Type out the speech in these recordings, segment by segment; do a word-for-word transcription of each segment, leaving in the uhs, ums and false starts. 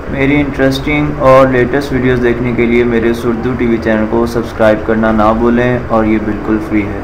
मेरी इंटरेस्टिंग और latest videos देखने के लिए मेरे उर्दू टीवी चैनल को सब्सक्राइब करना ना भूलें और ये बिल्कुल फ्री है।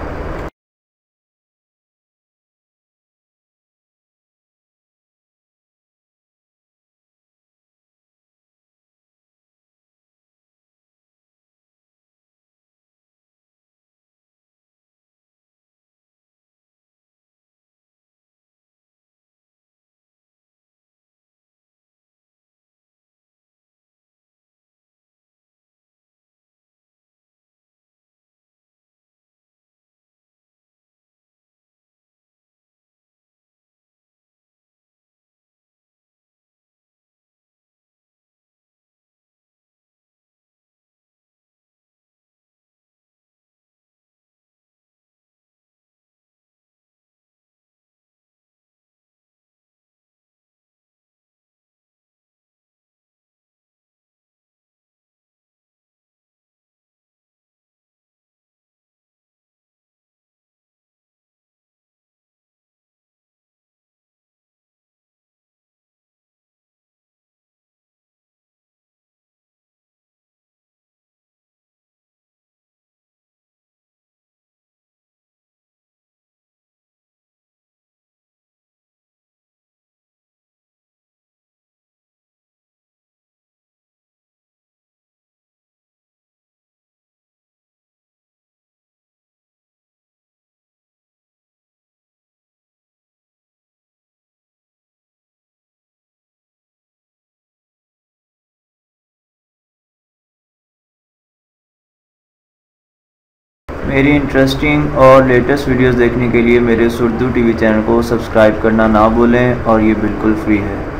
मेरी इंटरेस्टिंग और लेटेस्ट वीडियोस देखने के लिए मेरे उर्दू टीवी चैनल को सब्सक्राइब करना ना भूलें और ये बिल्कुल फ्री है।